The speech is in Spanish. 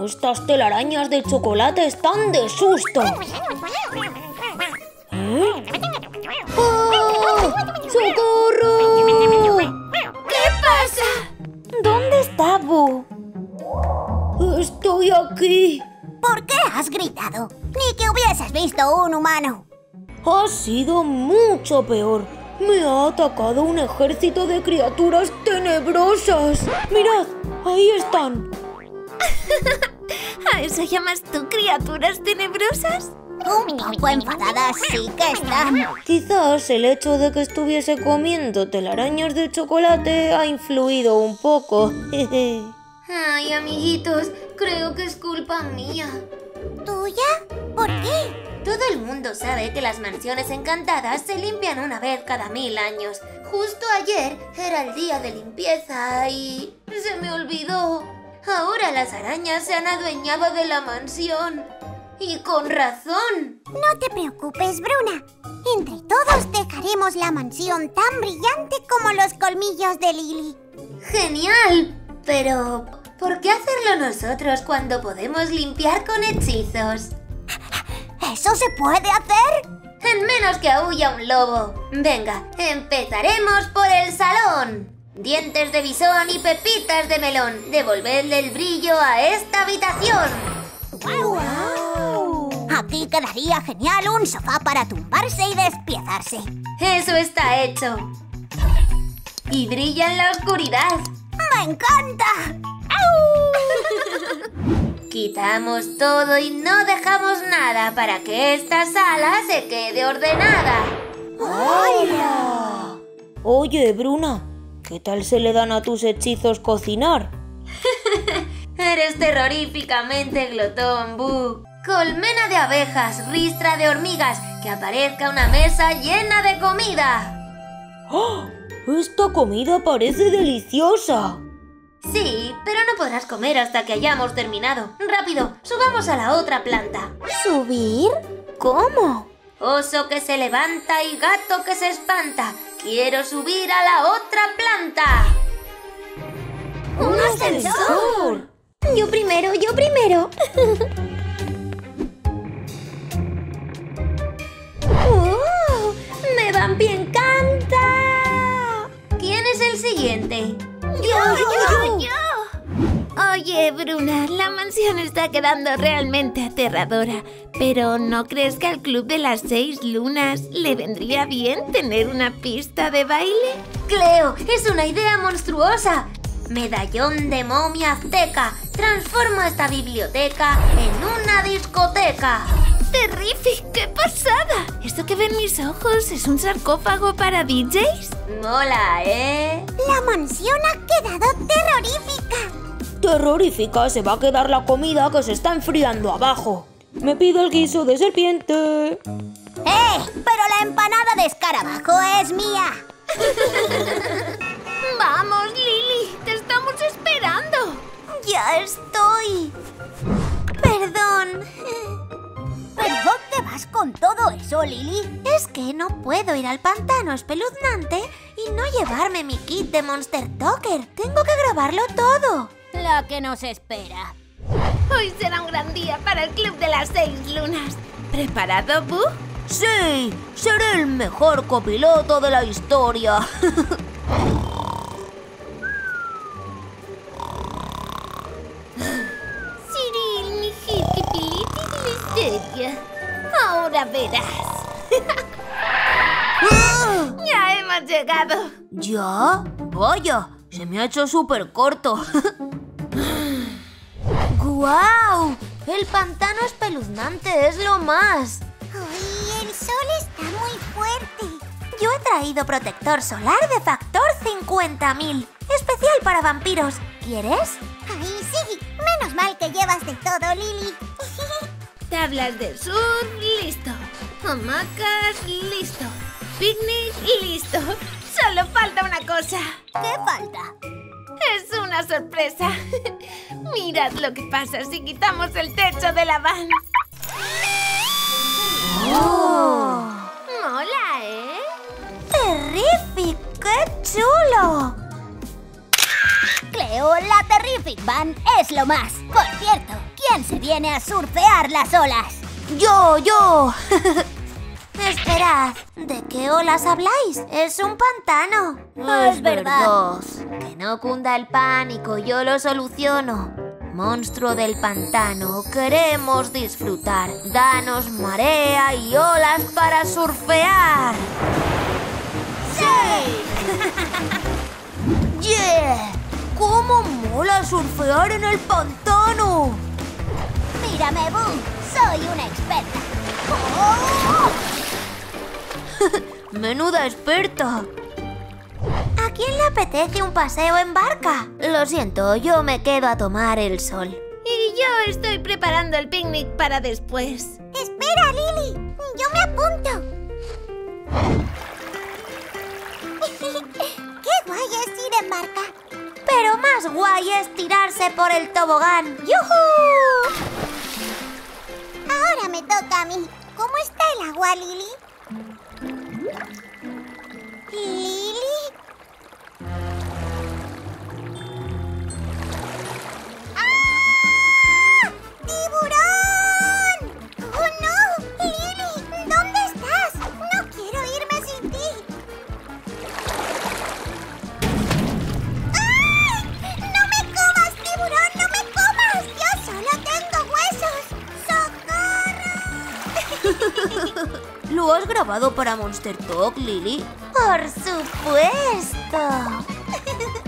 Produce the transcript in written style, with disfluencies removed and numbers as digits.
Estas telarañas de chocolate están de susto. ¡Oh! ¡Socorro! ¿Qué pasa? ¿Dónde está Boo? Estoy aquí. ¿Por qué has gritado? Ni que hubieses visto un humano. Ha sido mucho peor. Me ha atacado un ejército de criaturas tenebrosas. ¡Mirad! Ahí están. ¿A eso llamas tú criaturas tenebrosas? Un poco enfadadas sí que están. Quizás el hecho de que estuviese comiendo telarañas de chocolate ha influido un poco. Ay, amiguitos, creo que es culpa mía. ¿Tuya? ¿Por qué? Todo el mundo sabe que las mansiones encantadas se limpian una vez cada 1000 años. Justo ayer era el día de limpieza y se me olvidó. Ahora las arañas se han adueñado de la mansión. Y con razón. No te preocupes, Bruna. Entre todos dejaremos la mansión tan brillante como los colmillos de Lily. ¡Genial! Pero, ¿por qué hacerlo nosotros cuando podemos limpiar con hechizos? ¿Eso se puede hacer? En menos que aúlla un lobo. Venga, empezaremos por el salón. Dientes de bisón y pepitas de melón. Devolvedle el brillo a esta habitación. ¡Guau! Aquí quedaría genial un sofá para tumbarse y despiezarse. Eso está hecho. Y brilla en la oscuridad. ¡Me encanta! Quitamos todo y no dejamos nada para que esta sala se quede ordenada. ¡Hola! Oye, Bruna, ¿qué tal se le dan a tus hechizos cocinar? Eres terroríficamente glotón, Boo. Colmena de abejas, ristra de hormigas, que aparezca una mesa llena de comida. ¡Oh! ¡Esta comida parece deliciosa! Sí, pero no podrás comer hasta que hayamos terminado. ¡Rápido! ¡Subamos a la otra planta! ¿Subir? ¿Cómo? Oso que se levanta y gato que se espanta. ¡Quiero subir a la otra planta! ¡Un ascensor! Yo primero, yo primero. ¡Oh! ¡Me Bambi encanta! ¿Quién es el siguiente? ¡Yo! Oye, Bruna, la mansión está quedando realmente aterradora. Pero ¿no crees que al Club de las 6 Lunas le vendría bien tener una pista de baile? ¡Cleo! ¡Es una idea monstruosa! Medallón de momia azteca. Transformo esta biblioteca en una discoteca. ¡Terrific! ¡Qué pasada! ¿Esto que ven mis ojos es un sarcófago para DJs? Mola, ¿eh? La mansión ha quedado terrorífica. Terrorífica se va a quedar la comida que se está enfriando abajo. Me pido el guiso de serpiente. Pero la empanada de escarabajo es mía. ¡Vamos, Lily! ¡Te estamos esperando! ¡Ya estoy! Perdón. ¿Pero dónde vas con todo eso, Lily? Es que no puedo ir al pantano espeluznante y no llevarme mi kit de Monster Talker. Tengo que grabarlo todo. La que nos espera. Hoy será un gran día para el Club de las 6 Lunas. ¿Preparado, Boo? ¡Sí! ¡Seré el mejor copiloto de la historia! Cyril, mi jiquipiliti de la historia. Ahora verás. ¡Ya hemos llegado! ¿Ya? Vaya, se me ha hecho súper corto. ¡Guau! El pantano espeluznante es lo más. ¡Ay, el sol está muy fuerte! Yo he traído protector solar de factor 50.000. Especial para vampiros. ¿Quieres? ¡Ay, sí! Menos mal que llevas de todo, Lily. Tablas del sur, listo. Hamacas, listo. Picnic, listo. Solo falta una cosa. ¿Qué falta? Es una sorpresa. Mirad lo que pasa si quitamos el techo de la van. ¡Oh! Mola, ¿eh? ¡Terrific! ¡Qué chulo! Cleo, la Terrific Van es lo más. Por cierto, ¿Quién se viene a surfear las olas? ¡Yo! Esperad, ¿de qué olas habláis? Es un pantano. Es verdad. Que no cunda el pánico, yo lo soluciono. Monstruo del pantano, queremos disfrutar. Danos marea y olas para surfear. ¡Sí! ¡Yeah! ¡Cómo mola surfear en el pantano! Mírame, Boo. Soy una experta. ¡Menuda experta! ¿A quién le apetece un paseo en barca? Lo siento, yo me quedo a tomar el sol. Y yo estoy preparando el picnic para después. Espera, Lily. Yo me apunto. ¡Qué guay es ir en barca! Pero más guay es tirarse por el tobogán. ¡Yujú! Ahora me toca a mí. ¿Cómo está el agua, Lily? ¿Lily? ¡Ah! ¡Tiburón! ¡Oh, no! ¡Lily! ¿Dónde estás? No quiero irme sin ti. ¡Ay! ¡No me comas, tiburón! ¡No me comas! ¡Yo solo tengo huesos! ¡Socorro! ¿Lo has grabado para Monster Talk, Lily? ¡Por supuesto!